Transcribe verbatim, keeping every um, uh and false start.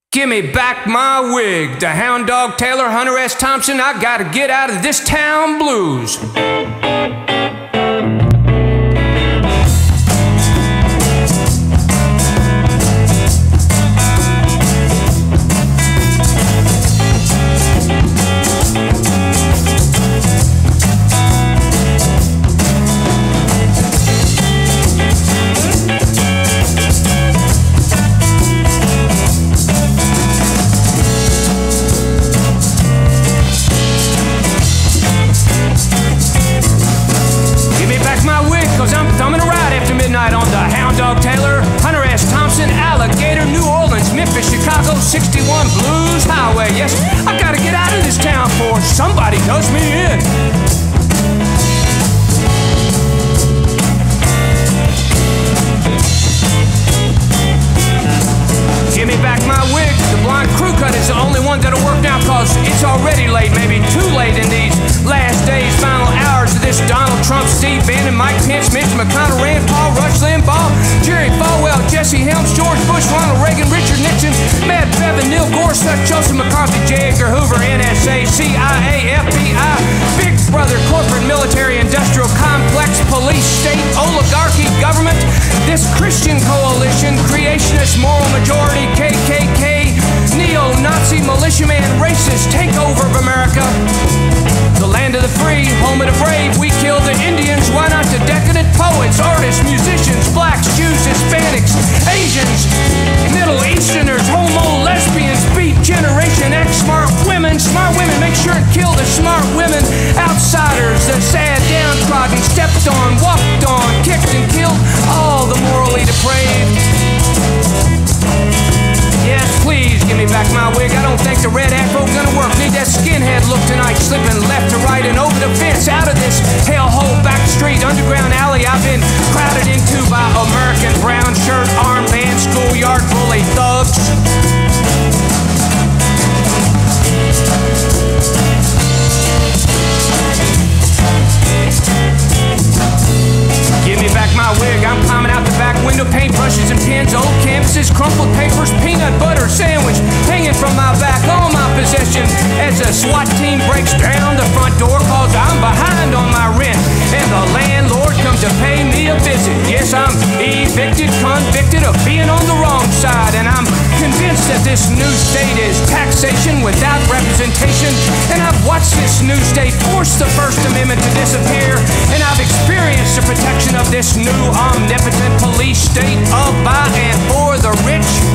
Gimme back my wig. The Hound Dog Taylor, Hunter S. Thompson, I gotta get out of this town blues. On the Hound Dog Taylor, Hunter S. Thompson, Alligator, New Orleans, Memphis, Chicago, sixty-one Blues Highway. Yes, I gotta get out of this town before somebody does me in. Give me back my wig. The blonde crew cut is the only one that'll work now, cause it's already late, maybe too late in these last days, final hours of this Donald Trump, Steve Bannon, Mike Pence, Mitch McConnell, Rand Paul, Rush Limbaugh, Jerry Falwell, Jesse Helms, George Bush, Ronald Reagan, Richard Nixon, Matt Bevin, Neil Gorsuch, Joseph McCarthy, J. Edgar Hoover, N S A, C I A, F B I, Big Brother, corporate, military, industrial complex, police, state, oligarchy, government, this Christian coalition, creationist, moral majority, K K K, neo-Nazi, militiaman, racist takeover of America. The land of the free, home of the brave, we kill the Indians, why not the decadent poets, artists, musicians, blacks, Jews, Hispanics, Asians, Middle Easterners, homo, lesbians, beat Generation X, smart women, smart women, make sure and kill the smart women, outsiders, the sad, downtrodden, stepped on, walked on, kicked and killed, all the morally depraved. Yes, please give me back my wig. I don't think the red afro gonna work. Need that skinhead look tonight, slipping left to right and over the fence, out of this hellhole, back street, underground alley I've been crowded into by American brown shirt, armband, schoolyard bully thugs. Give me back my wig. I'm climbing out the back window, paintbrushes and pens, old canvases, crumpled papers, peanut butter sandwich hanging from my back, all my possessions, as a SWAT team breaks down the front door, cause I'm behind on my rent and the landlord comes to pay me a visit. Yes, I'm evicted, convicted of being on the wrong side, and I'm convinced that this new state is taxation without representation, and I've watched this new state force the First Amendment to disappear, and I've experienced the protection of this new omnipotent police state of, by, and for the rich.